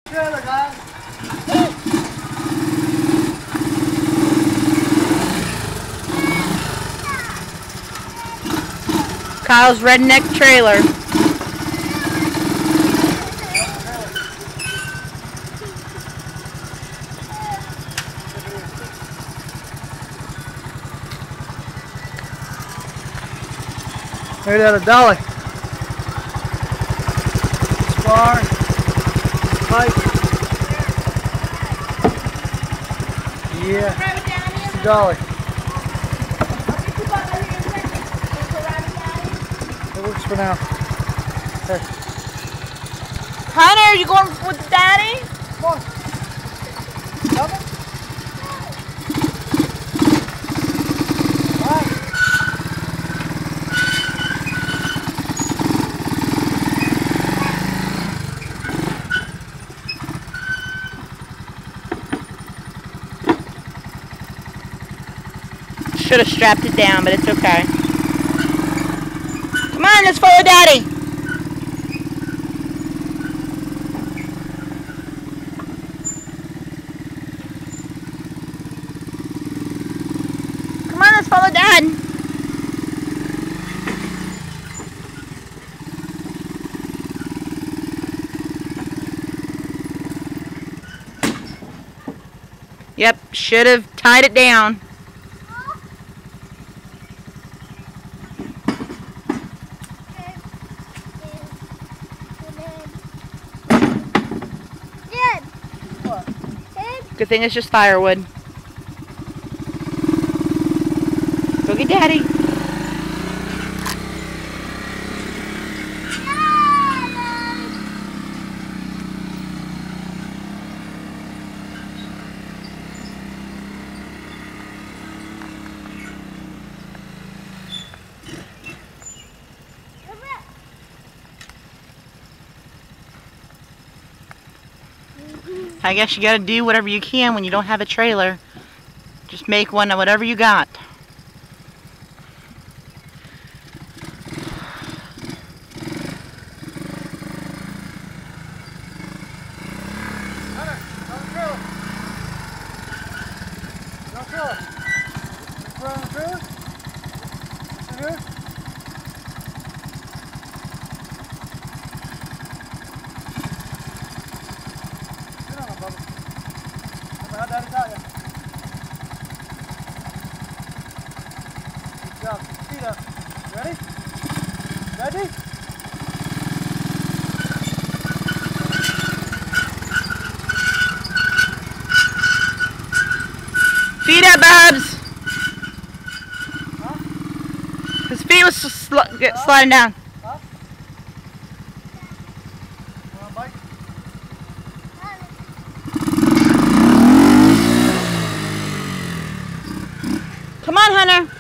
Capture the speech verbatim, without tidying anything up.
trailer, guys. Kyle's redneck trailer. Made out of dolly. Spar. Pipe. Yeah. It's a dolly. It works for now. Hey. Hunter, you going with Daddy? Come on. Coming? All right. Should have strapped it down, but it's okay. Come on, let's follow Daddy. Come on, let's follow Dad. Yep, should have tied it down. Good thing it's just firewood. Go get Daddy. I guess you gotta do whatever you can when you don't have a trailer. Just make one of whatever you got. Hunter, on the trailer. On the trailer. Let's run on the trailer. Sit here. Sit on it, Bubba. Remember how Daddy taught you. Good job. Keep your feet up. Ready? Ready? Feet up, Bubs. Huh? His feet was sl get sliding down. Huh? Want a bike? Come on, Hunter.